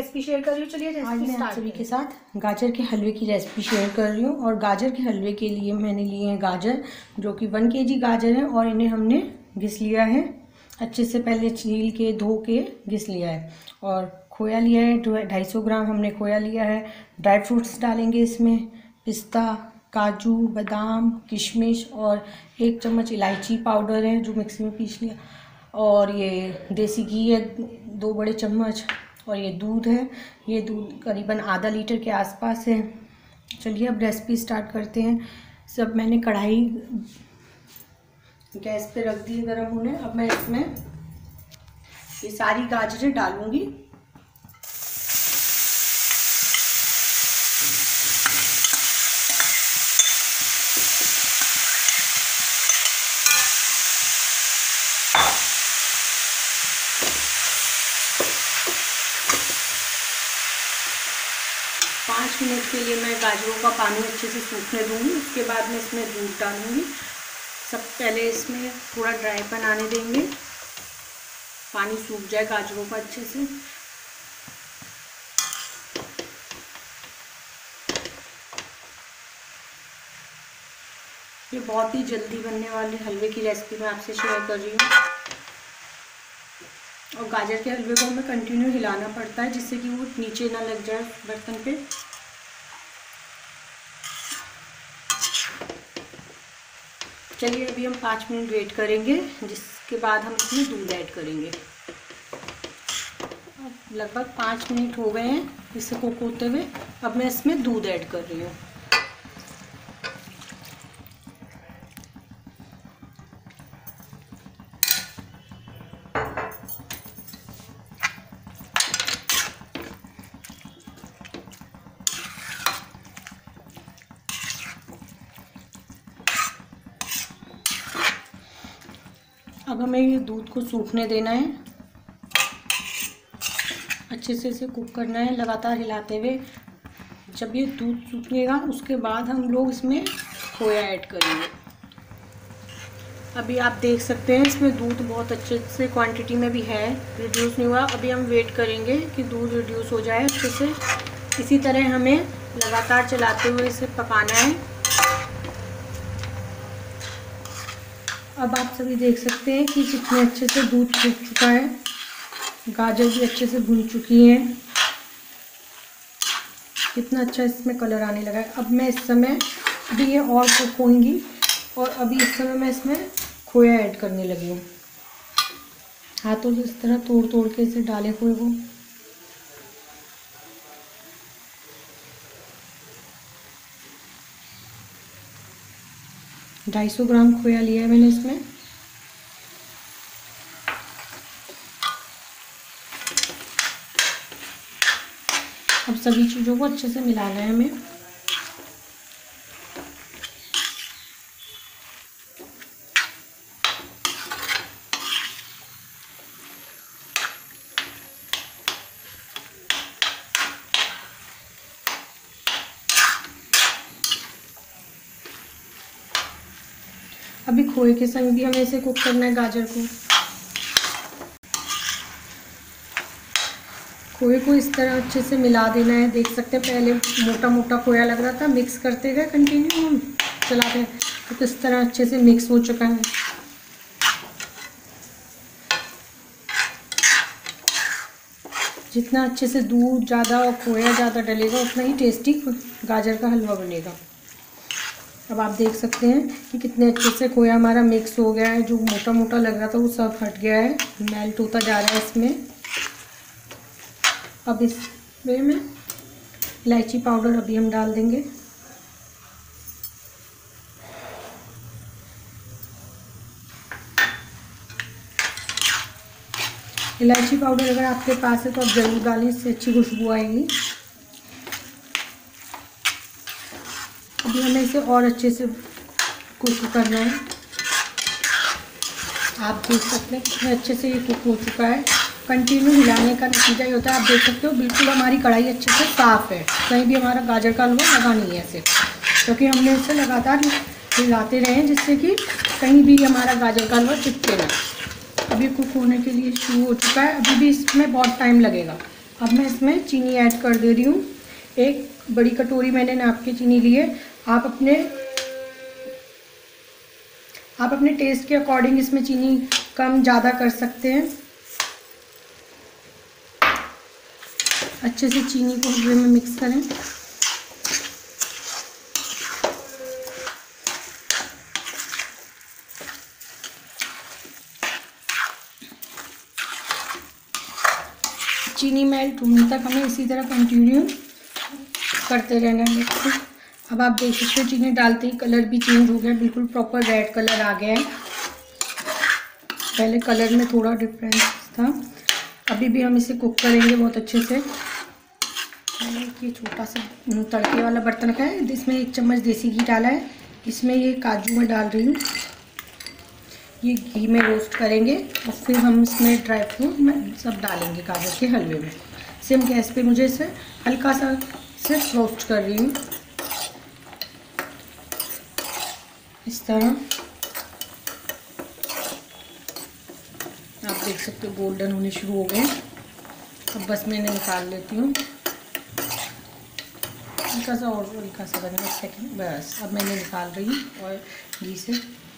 Recipe share कर रही हूँ। चलिए आज मैं आप सभी के साथ गाजर के हलवे की रेसिपी शेयर कर रही हूँ। और गाजर के हलवे के लिए मैंने लिए हैं गाजर, जो कि 1 kg गाजर है और इन्हें हमने घिस लिया है अच्छे से, पहले छील के धो के घिस लिया है। और खोया लिया है 250 ग्राम हमने खोया लिया है। ड्राई फ्रूट्स डालेंगे इसमें, पिस्ता, काजू, बादाम, किशमिश और 1 चम्मच इलायची पाउडर है जो मिक्सी में पीस लिया। और ये देसी घी है 2 बड़े चम्मच। और ये दूध है, ये दूध करीबन आधा लीटर के आसपास है। चलिए अब रेसिपी स्टार्ट करते हैं। सब मैंने कढ़ाई गैस पे रख दी है गर्म होने। अब मैं इसमें ये सारी गाजरें डालूंगी। पाँच मिनट के लिए मैं गाजरों का पानी अच्छे से सूखने दूंगी। उसके बाद मैं इसमें दूध डालूंगी। सब पहले इसमें थोड़ा ड्राईपन आने देंगे, पानी सूख जाए गाजरों का अच्छे से। ये बहुत ही जल्दी बनने वाले हलवे की रेसिपी मैं आपसे शेयर कर रही हूँ। और गाजर के हलवे को हमें कंटिन्यू हिलाना पड़ता है जिससे कि वो नीचे ना लग जाए बर्तन पे। चलिए अभी हम 5 मिनट वेट करेंगे, जिसके बाद हम इसमें दूध ऐड करेंगे। अब लगभग 5 मिनट हो गए हैं इसे कुक होते हुए। अब मैं इसमें दूध ऐड कर रही हूँ। अब हमें ये दूध को सूखने देना है, अच्छे से इसे कुक करना है लगातार हिलाते हुए। जब ये दूध सूखेगा उसके बाद हम लोग इसमें खोया ऐड करेंगे। अभी आप देख सकते हैं इसमें दूध बहुत अच्छे से क्वांटिटी में भी है, रिड्यूस नहीं हुआ। अभी हम वेट करेंगे कि दूध रिड्यूस हो जाए अच्छे से। इसी तरह हमें लगातार चलाते हुए इसे पकाना है। अब आप सभी देख सकते हैं कि कितने अच्छे से दूध सूख चुका है, गाजर भी अच्छे से भून चुकी है, कितना अच्छा इसमें कलर आने लगा है। अब मैं इस समय अभी ये और कुक होंगी और अभी इस समय मैं इसमें खोया ऐड करने लगी हूँ। हाथों से इस तरह तोड़ तोड़ के इसे डाले खोए को। ढाई 250 ग्राम खोया लिया है मैंने इसमें। अब सभी चीज़ों को अच्छे से मिलाना है हमें। अभी खोए के संग भी हमें इसे कुक करना है गाजर को। खोए को इस तरह अच्छे से मिला देना है। देख सकते हैं पहले मोटा मोटा खोया लग रहा था, मिक्स करते गए कंटिन्यू हम चलाते हैं तो किस तरह अच्छे से मिक्स हो चुका है। जितना अच्छे से दूध ज़्यादा और खोया ज़्यादा डलेगा उतना ही टेस्टी गाजर का हलवा बनेगा। अब आप देख सकते हैं कि कितने अच्छे से खोया हमारा मिक्स हो गया है। जो मोटा मोटा लग रहा था वो सब हट गया है, मेल्ट होता जा रहा है इसमें। अब इसमें में इलायची पाउडर अभी हम डाल देंगे। इलायची पाउडर अगर आपके पास है तो आप ज़रूर डालें, इससे अच्छी खुशबू आएगी। अभी हमें इसे और अच्छे से कुक करना है। आप देख सकते हैं कितने अच्छे से ये कुक हो चुका है। कंटिन्यू हिलाने का नतीजा ये होता है, आप देख सकते हो बिल्कुल हमारी कढ़ाई अच्छे से साफ़ है, कहीं भी हमारा गाजर का हलवा लगा नहीं है इसे, क्योंकि हमने इसे लगातार हिलाते रहे जिससे कि कहीं भी हमारा गाजर का हलवा चिपके ना। अभी कुक होने के लिए शुरू हो चुका है, अभी भी इसमें बहुत टाइम लगेगा। अब मैं इसमें चीनी ऐड कर दे रही हूँ। एक बड़ी कटोरी मैंने नाप के चीनी ली है। आप अपने टेस्ट के अकॉर्डिंग इसमें चीनी कम ज़्यादा कर सकते हैं। अच्छे से चीनी को हलवे में मिक्स करें। चीनी मेल्ट होने तक हमें इसी तरह कंटिन्यू करते रहना है। अब आप देख सकते हो चीनी डालते ही कलर भी चेंज हो गया, बिल्कुल प्रॉपर रेड कलर आ गया है। पहले कलर में थोड़ा डिफरेंस था। अभी भी हम इसे कुक करेंगे बहुत अच्छे से। मैंने ये छोटा सा तड़के वाला बर्तन रखा है, इसमें 1 चम्मच देसी घी डाला है। इसमें ये काजू मैं डाल रही हूँ। ये घी में रोस्ट करेंगे और फिर हम इसमें ड्राई फ्रूट में सब डालेंगे गाजर के हलवे में। सिम गैस पे मुझे इसे हल्का सा सिर्फ रोस्ट कर रही हूँ इस तरह। आप देख सकते हो गोल्डन होने शुरू हो गए। अब बस मैं इन्हें निकाल लेती हूँ। हल्का सा और हल्का सा बनेगा सेकंड, बस अब मैंने निकाल रही हूँ और घी से।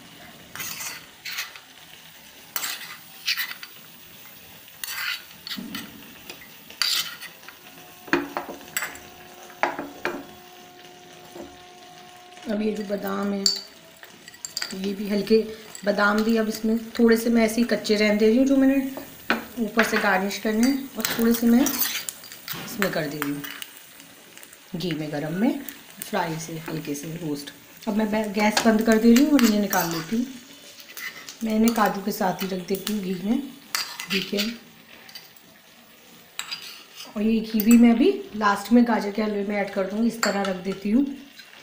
अब ये जो बादाम है ये भी हल्के बादाम भी अब इसमें थोड़े से मैं ऐसे ही कच्चे रहने दे रही हूँ, जो मैंने ऊपर से गार्निश करने हैं, और थोड़े से मैं इसमें कर दे रही हूँ घी में गरम में फ्राई से हल्के से रोस्ट। अब मैं गैस बंद कर दे रही हूँ और इन्हें निकाल लेती हूँ। मैं इन्हें काजू के साथ ही रख देती हूँ घी में, ठीक है। और ये घी भी मैं अभी लास्ट में गाजर के हलवे में ऐड कर दूँगी, इस तरह रख देती हूँ।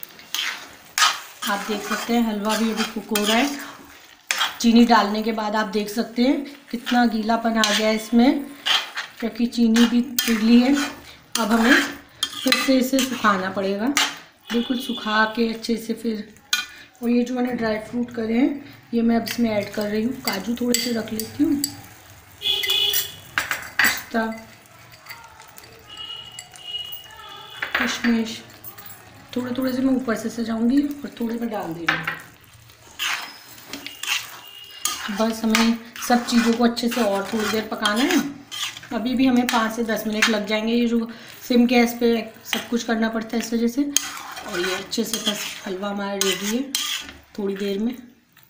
आप देख सकते हैं हलवा भी अभी कुक हो रहा है। चीनी डालने के बाद आप देख सकते हैं कितना गीलापन आ गया है इसमें, क्योंकि चीनी भी पिघली है। अब हमें फिर से इसे सुखाना पड़ेगा, बिल्कुल सुखा के अच्छे से फिर। और ये जो मैंने ड्राई फ्रूट करे हैं ये मैं अब इसमें ऐड कर रही हूँ। काजू थोड़े से रख लेती हूँ, पिस्ता, किशमिश थोड़े थोड़े से मैं ऊपर से सजाऊंगी और थोड़े में डाल दे रही हूँ। बस हमें सब चीज़ों को अच्छे से और थोड़ी देर पकाना है। अभी भी हमें 5 से 10 मिनट लग जाएंगे। ये जो सिम गैस पे सब कुछ करना पड़ता है इस वजह से। और ये अच्छे से बस हलवा हमारा रेडी है थोड़ी देर में।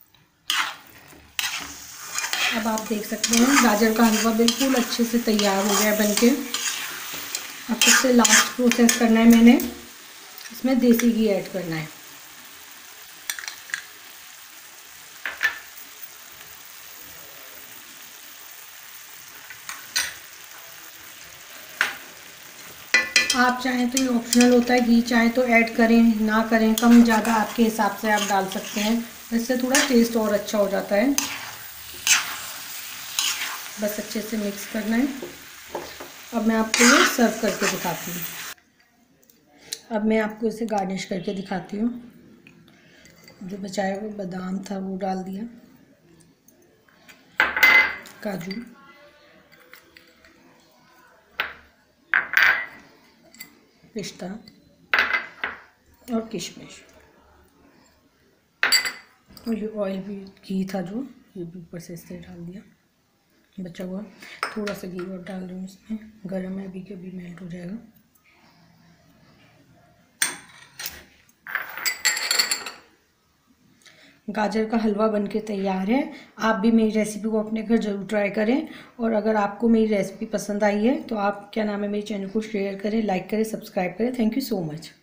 अब आप देख सकते हैं गाजर का हलवा बिल्कुल अच्छे से तैयार हो गया है बनके। अब सबसे लास्ट प्रोसेस करना है, मैंने इसमें देसी घी ऐड करना है। आप चाहें तो ये ऑप्शनल होता है, घी चाहे तो ऐड करें ना करें, कम ज़्यादा आपके हिसाब से आप डाल सकते हैं, इससे थोड़ा टेस्ट और अच्छा हो जाता है। बस अच्छे से मिक्स करना है। अब मैं आपको ये सर्व करके दिखाती हूँ। अब मैं आपको इसे गार्निश करके दिखाती हूँ। जो बचाया हुआ बादाम था वो डाल दिया, काजू, पिस्ता और किशमिश, और ये ऑयल भी घी था जो ये भी ऊपर से इससे डाल दिया। बचा हुआ थोड़ा सा घी और डाल दूँ इसमें, गर्म है अभी के अभी मेल्ट हो जाएगा। गाजर का हलवा बनके तैयार है। आप भी मेरी रेसिपी को अपने घर ज़रूर ट्राई करें। और अगर आपको मेरी रेसिपी पसंद आई है तो आप क्या नाम है मेरे चैनल को शेयर करें, लाइक करें, सब्सक्राइब करें। Thank you so much.